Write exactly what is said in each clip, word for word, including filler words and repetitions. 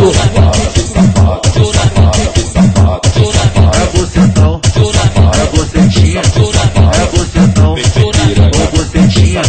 monstro. É bucetão, é bucetinha, é bucetão, ou bucetinha.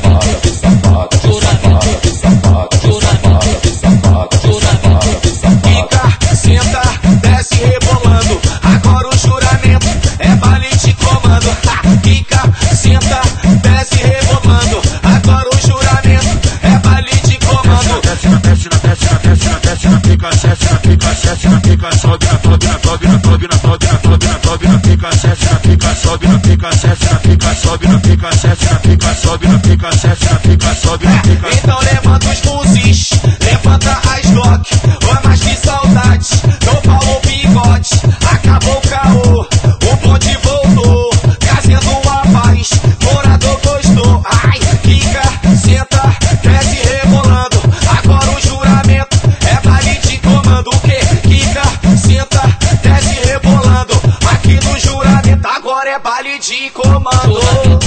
Fica, senta, desce rebolando. Agora o juramento é baile de comando. Fica, senta, desce rebolando. Agora o juramento é baile de comando. Desce na desce na desce na desce na desce na pica, desce na pica, desce na pica, sobe na sobe na sobe na sobe na sobe na sobe na sobe na pica, desce na pica, sobe na pica, desce na pica, sobe na pica, desce na pica, sobe na pica, desce na pica, sobe na pica. Então levanta os fuzis, levanta as Glock. Ô, mas que saudade, não falou bigode. Acabou o caô, o bonde voltou, trazendo a paz, morador gostou. Ai, fica, senta, desce rebolando. Agora o juramento é baile de comando. O que? Fica, senta, desce rebolando. Aqui no juramento agora é baile de comando.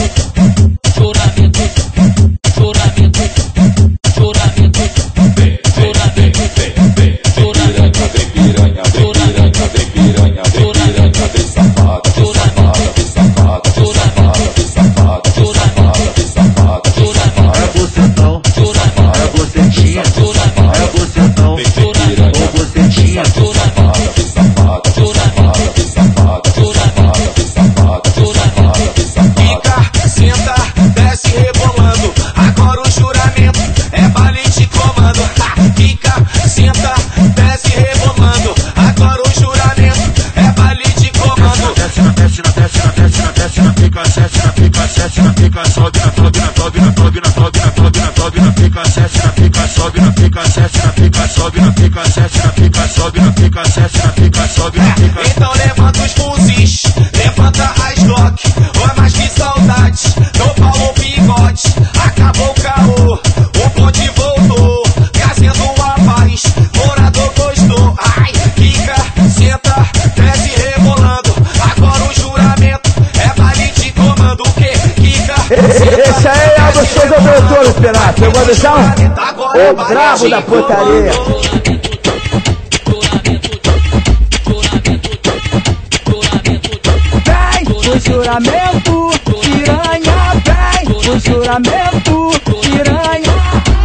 Sobe na sobe na sobe na sobe na sobe na sobe na sobe na pica, sete na pica, sobe na pica, sete na pica, sobe na pica, sete na pica, sobe na pica, sete na pica, sobe na pica. Então levanta os fuzis, levanta as Glock. Ô, mas que saudade, não falou bigode. Acabou o caô, o bonde voltou, trazendo a paz, morador gostou. Ai, fica, senta, desce rebolando. Agora o juramento é baile de comando. O que? Fica, Esse aí é o gostoso doutor, Perato. Pegou a visão? O brabo da putaria. Vem o juramento, piranha. Vem o juramento, piranha.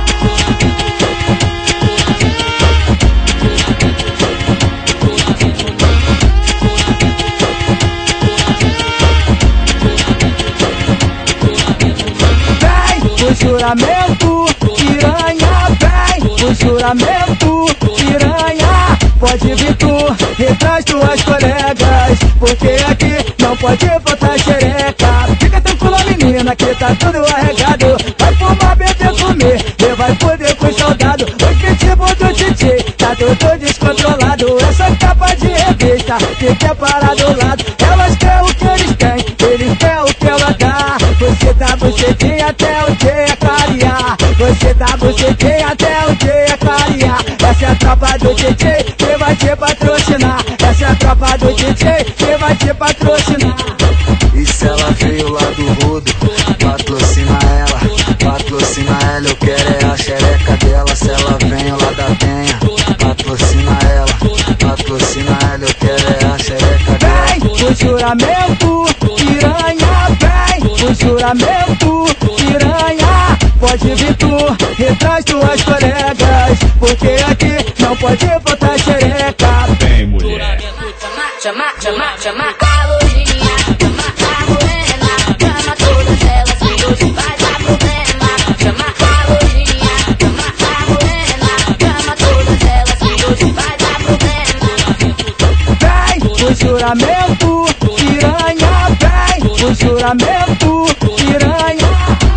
O juramento, piranha, vem. O juramento, piranha. Pode vir tu, retraz tuas colegas, porque aqui não pode botar xereca. Fica tranquila, menina, que tá tudo arregado. Vai fumar, beber, comer, e vai poder com o soldado. O pitbull do D J tá tudo descontrolado. Essa capa de revista que quer parar do lado. Elas querem o que eles têm, eles querem o que ela dá. Você dá bucetinha até o dia clarear. Você dá bucetinha até o dia clarear. Essa é a tropa do D J que vai te patrocinar. Essa é a tropa do D J que vai te patrocinar. E se ela veio lá do rodo, patrocina ela, patrocina ela. Eu quero é a xereca dela. Se ela vem lá da penha, patrocina ela, patrocina ela. Eu quero é a xereca dela. Vem o juramento, piranha. Vem o juramento, piranha. Pode vir tu, retraz tuas colegas, porque aqui não pode botar xereca. Vem, mulher. Chama, chama, chama a loirinha, chama a morena, chama todas elas que hoje vai dar problema. Chama a loirinha, chama a morena, chama todas elas que hoje vai dar problema. Vem o juramento, piranha. Vem o juramento, piranha.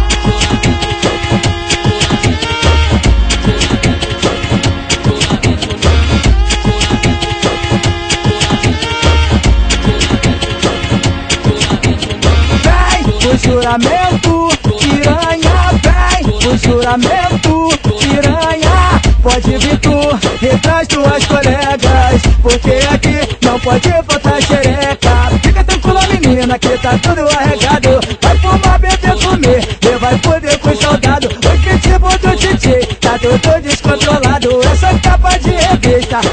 Vem o juramento, piranha. Vem o juramento, piranha. Pode vir tu, retraz tuas colegas, porque aqui não pode botar xereca. Fica tranquila, menina, que tá tudo arregado. Vai fumar, beber, comer, e vai poder com o soldado. O pitbull do D J tá tudo descontrolado. Essa capa de revista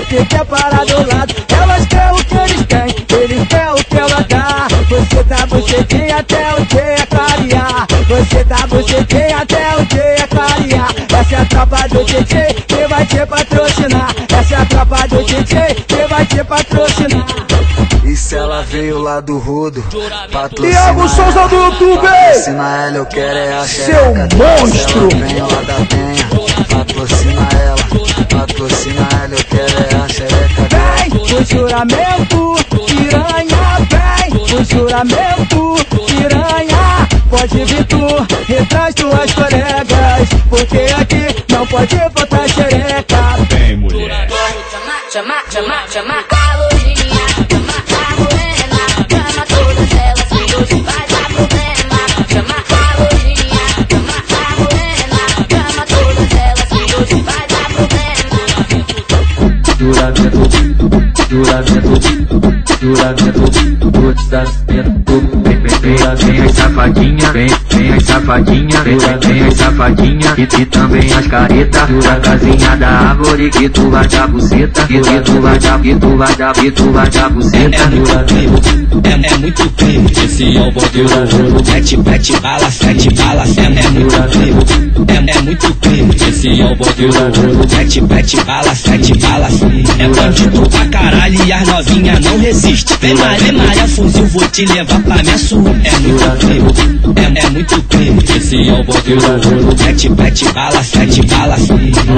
você quer parar do lado. Elas querem o que eles têm, eles querem o que ela dá. Você dá bucetinha até o dia clarear. Você dá bucetinha até o dia clarear. Essa é a tropa do D J que vai te patrocinar. Essa é a tropa do D J que vai te patrocinar. E se ela veio lá do rodo, patrocina Thiago Souza do YouTube! Patrocina ela, eu quero é a Seu monstro! Se ela vem lá da penha, patrocina ela. Patrocina ela, eu quero é a xereca dela. Vem, o juramento, piranha. Vem, o juramento, piranha. Pode vir tu, retraz tuas colegas, porque aqui não pode botar xereca. Vem, mulher. Chama, chama, chama a loirinha, chama a morena, chama todas elas que hoje vai dar problema. Chama a loirinha, chama a morena, chama todas elas que hoje vai dar problema. Juramento, juramento, juramento, todas das dentro. Vem, vem as safadinha, vem, vem as safadinha, vem, vem as safadinha, e, e também as careta, a casinha da árvore que tu vai dar buceta, que, que tu vai dar, que tu vai dar, que tu vai dar buceta. É, é muito crime, esse é o bonde do rolo. Sete, sete balas, sete balas, é, é muito crime. É, é muito crime, esse é o bonde do rolo. Sete, sete balas, sete balas, é bandido pra caralho e as novinha não resiste. Vem Maria, Maria, fuzil, vou te levar pra minha sua. É muito crime, é, é muito crime, esse é o bonde do rolo. Sete, sete balas, sete balas,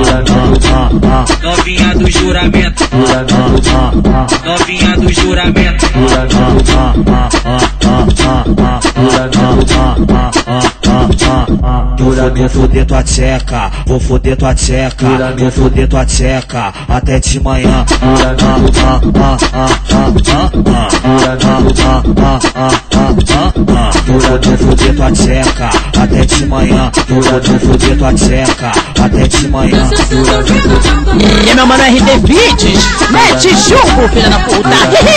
novinha do juramento, novinha do juramento. Vou foder tua tcheca, vou foder tua tcheca, vou foder tua tcheca até de manhã. Vou foder tua tcheca até de manhã. Vou foder tua tcheca até de manhã. E meu mano R D Beats, mete chumbo, filha da puta.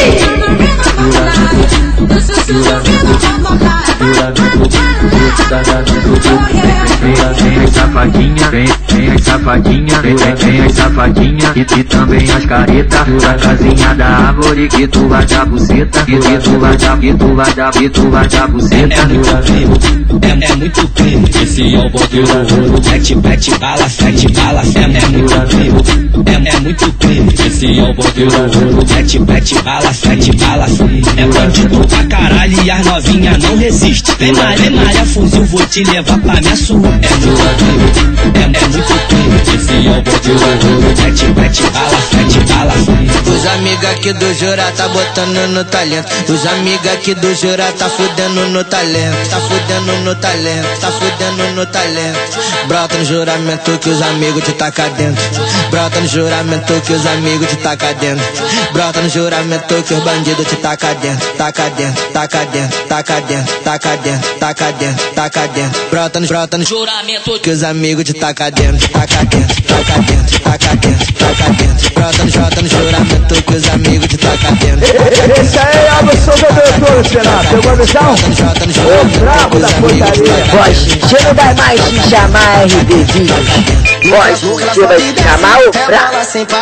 Vem as safadinha, vem, vem as safadinha, vem, vem as safadinha, e, e também as careta, a casinha da árvore que tu vai dar buceta, que, que tu vai dar, que tu vai dar, que tu vai dar buceta. É muito crime, é, é muito crime, esse é o bonde do rolo. Sete, sete balas, sete balas, é, é muito crime, é, é muito crime, esse é o bonde do rolo. Sete, sete balas, sete balas, é bandido pra caralho e as novinha não resiste. Vem Maria, Maria, fuzil, vou te levar pra minha sua. É muito crime, é, é muito crime, esse é o bonde do rolo. Sete, sete balas, sete balas. Os amigos aqui do Jura tá botando no talento. Os amigos aqui do Jura tá fudendo no talento. Tá fudendo no talento, tá fudendo no talento. Brota no juramento que os amigos te taca dentro. Brota no juramento que os amigos te taca dentro. Brota no juramento que os bandidos te taca dentro. Taca dentro, taca dentro, taca dentro, taca dentro, taca dentro, taca dentro. Brota no, brota no juramento que os amigos te taca dentro. Taca dentro, taca dentro, taca dentro, taca dentro. Brota no, brota no juramento que os amigos te taca dentro. Esse aí é a versão do doutor, Senado. Pegou a visão? O brabo da portaria. Voz, você não vai mais se chamar R D Beats. Voz, você vai se chamar o brabo.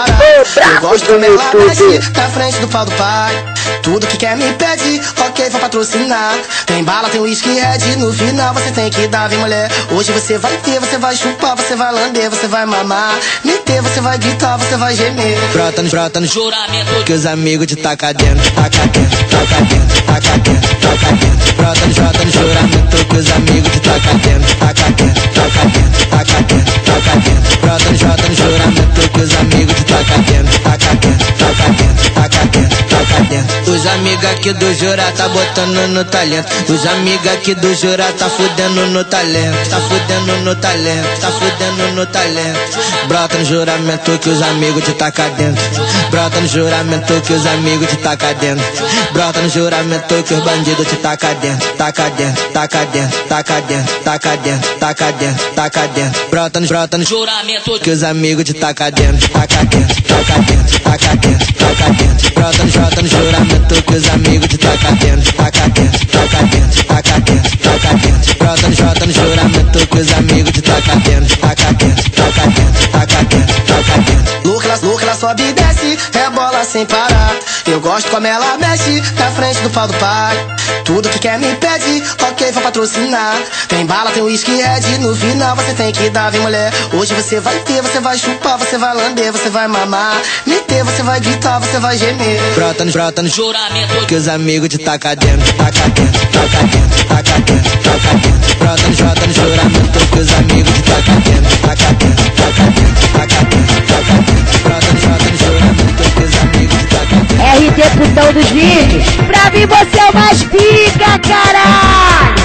O brabo do meu YouTube. Tá frente do pau do pai. Tudo que quer me pede, ok, vou patrocinar. Tem bala, tem whisky red, no final você tem que dar, vem mulher. Hoje você vai ter, você vai chupar, você vai lamber, você vai mamar. Me ter, você vai gritar, você vai gemer. Brota no, brota no juramento que os amigos te taca dentro. Taca dentro, taca dentro, taca dentro, taca dentro. Brota no, brota no juramento que os amigos te taca dentro. Taca dentro, taca dentro, taca dentro, taca dentro. Brota no, brota no juramento que os amigos te taca dentro. Taca dentro, taca dentro, taca dentro, taca dentro. Os amigos aqui do Jura tá botando no talento. Os amigos aqui do Jura tá fudendo no talento. Tá fudendo no talento, tá fudendo no talento. Brota no juramento que os amigos te taca dentro. Brota no juramento que os amigos te taca dentro. Brota no juramento que os bandidos te taca dentro. Taca dentro, taca dentro, taca dentro, taca dentro, taca dentro, taca dentro. Brota no, brota no juramento que os amigos te taca dentro. Taca dentro, taca dentro, taca dentro, taca dentro. Brota no, brota no juramento que os amigos te taca dentro. Taca dentro, taca dentro, taca dentro, taca dentro. Brota no, brota no juramento que os amigos te taca dentro. Taca dentro, taca dentro, taca dentro, taca dentro. Lucas, Lucas, sobe e desce, rebola sem parar. Eu gosto como ela mexe na frente do pau do pai. Tudo que quer me pede, ok, vou patrocinar. Tem bala, tem whisky red, no final você tem que dar, vem mulher. Hoje você vai ter, você vai chupar, você vai lamber, você vai mamar. Me ter, você vai gritar, você vai gemer. Brota no, brota no juramento que os amigos de taca dentro, taca dentro, taca dentro, taca dentro, taca dentro. Brota no, brota no juramento que os amigos de taca dentro, taca dentro, taca dentro, taca dentro, taca dentro. Brota no, brota no juramento que os amigos de taca dentro. R D putão dos vídeos, pra mim você é o mais pica, caralho!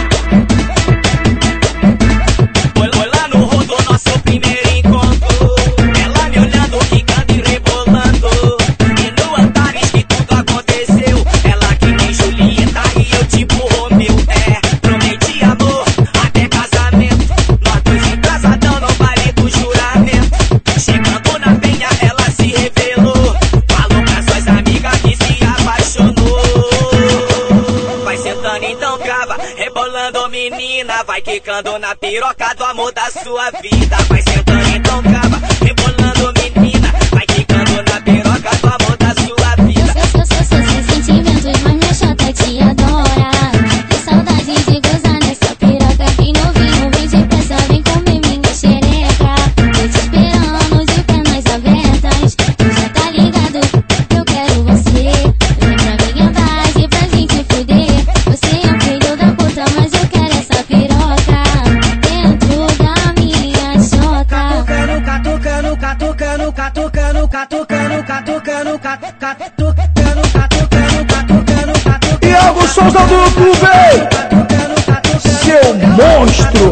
Foi, foi lá no rodo nosso primeiro encontro. Ela me olhando, quicando e rebolando. E no Antares que tudo aconteceu. Ela que nem Julieta e eu tipo Romeu. É, prometi amor até casamento. Nós dois encasadão no baile do juramento. Chegando na penha ela se revelou. Falou pra suas amigas que se apaixonou. Vai sentando então crava, rebolando menina. Vai quicando na piroca do amor da sua vida. Vai sentando então crava, rebolando menina. Vai quicando na piroca do amor da sua vida. Eu sou, sou, sou sem sentimentos, mas minha chata te adora. Que saudade de gozar nessa piroca. Que novinho vem depressa, vem comer minha xereca. Tô te esperando de pernas abertas. Tu já tá ligado, eu quero você. Vem pra minha base pra gente fuder. Você é o filho da puta, mas eu quero essa piroca dentro da minha chota. Catucando, catucando, catucando, catucando, catucando, catucando, catucando, catucando, catucando, catucando. Iago Souza do YouTube, seu monstro.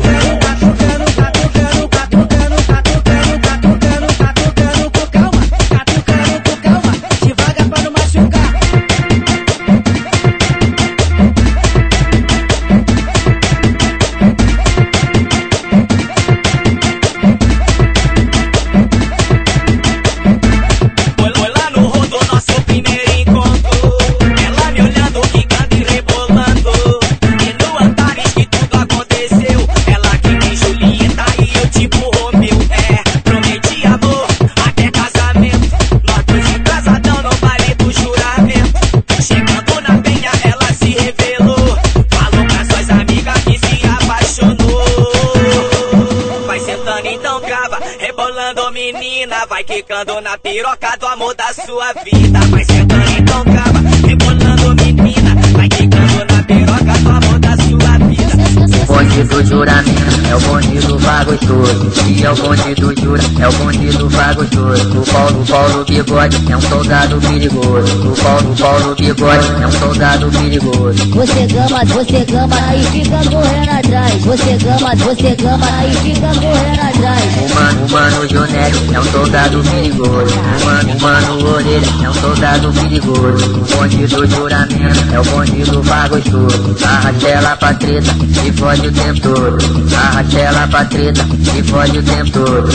Foi, foi lá no rodo nosso primeiro encontro. Ela me olhando, quicando e rebolando. E no Antares que tudo aconteceu. Ela que nem Julieta e eu tipo Romeu. É, prometi amor até casamento. Nós dois encasadão no baile do juramento. Chegando na penha ela se revelou. Falou pra suas amigas que se apaixonou. Vai sentando então crava, rebolando menina. Vai quicando na piroca do amor da sua vida. Vai sentando então crava, rebolando menina. Vai quicando na piroca do amor da sua vida. O bonde do juramento é o bonde do vagostoso. E é o bonde do jura, é o bonde do vagostoso. O Paulo, o Paulo Bigode é um soldado perigoso. O Paulo, o Paulo Bigode é um soldado perigoso. Você gama, você gama e fica correndo atrás. Você gama, você gama e fica correndo atrás. O mano, o mano Jonélio é um soldado perigoso. O mano, o mano Orelha é um soldado perigoso. O bonde do juramento é o bonde do vagostoso. Arraste ela pra treta e fode o tempo todo. Arraste ela pra treta e fode o tempo todo.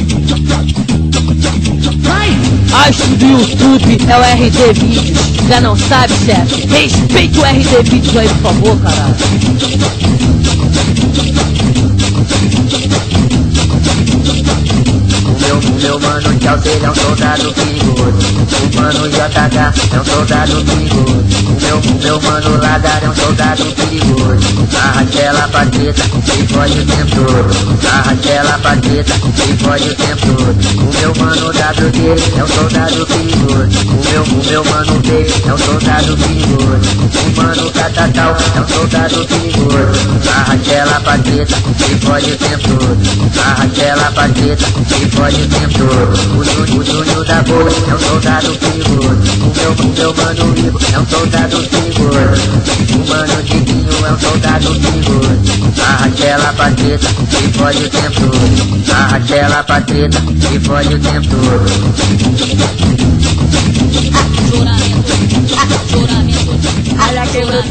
Astro do YouTube é o R D Vídeos. Já não sabe, chefe? Respeita o R D Vídeos aí, por favor, caralho. O meu, o meu mano Chelsea é um soldado perigoso. O mano J H é um soldado perigoso. O meu, o meu mano Lagar é um soldado perigoso. Arraste ela pra treta e fode o tempo todo. Arraste ela pra treta e fode o tempo todo. O meu mano W D é um soldado perigoso. O meu, o meu mano B é um soldado perigoso. O mano Catatal é um soldado perigoso. Arraste ela pra treta e fode o tempo todo. Arraste ela pra treta e fode o tempo todo. O Júnior, o Júnior da Boa é um soldado perigoso. O meu, o meu mano Igor é um soldado perigoso. O mano Diguinho é um soldado perigoso. Arraste ela pra treta e fode o tempo todo. Arraste ela pra treta e fode o tempo todo. Juramento, juramento. Olha quem